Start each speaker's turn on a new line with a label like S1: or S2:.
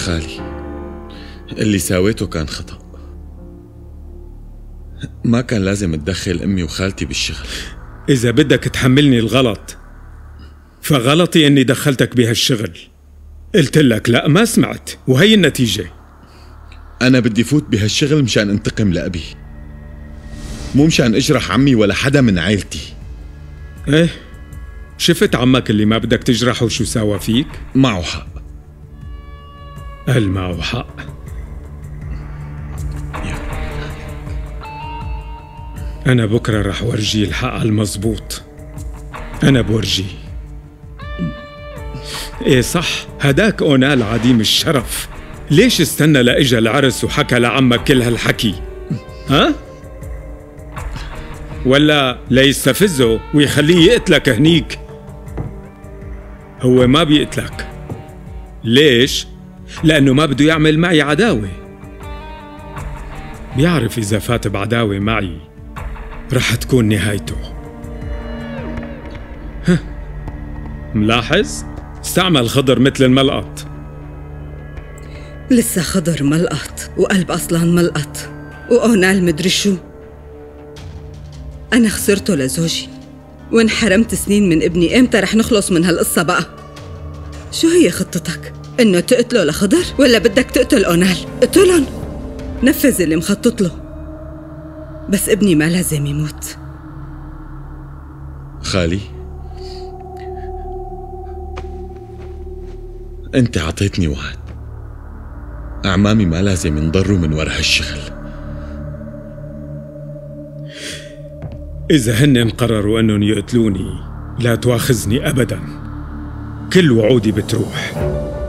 S1: خالي، اللي ساويته كان خطأ. ما كان لازم تدخل أمي وخالتي بالشغل.
S2: إذا بدك تحملني الغلط فغلطي إني دخلتك بهالشغل. قلت لك لا ما سمعت، وهي النتيجة.
S1: أنا بدي فوت بهالشغل مشان انتقم لأبي، مو مشان اجرح عمي ولا حدا من عائلتي.
S2: ايه، شفت عمك اللي ما بدك تجرحه شو ساوى فيك؟
S1: معه حق.
S2: قال معه حق. أنا بكرة رح ورجيه الحق على المزبوط. أنا بورجيه. إيه صح، هداك أونال عديم الشرف ليش استنى لإجا العرس وحكى لعمك كل هالحكي؟ ها؟ ولا ليستفزه ويخليه يقتلك هنيك؟ هو ما بيقتلك. ليش؟ لأنه ما بده يعمل معي عداوة. بيعرف إذا فات بعداوة معي رح تكون نهايته. ملاحظ؟ استعمل خضر مثل الملقط.
S3: لسه خضر ملقط وقلب أصلاً ملقط وأونال مدري شو. أنا خسرته لزوجي وانحرمت سنين من ابني. إمتى رح نخلص من هالقصة بقى؟ شو هي خطتك؟ إنه تقتله لخضر ولا بدك تقتل أونال؟ اقتلن، نفذ اللي مخطط له، بس ابني ما لازم يموت.
S1: خالي، انت عطيتني وعد. أعمامي ما لازم ينضروا من ورا هالشغل.
S2: إذا هن قرروا أنهم يقتلوني لا تواخذني أبداً. كل وعودي بتروح.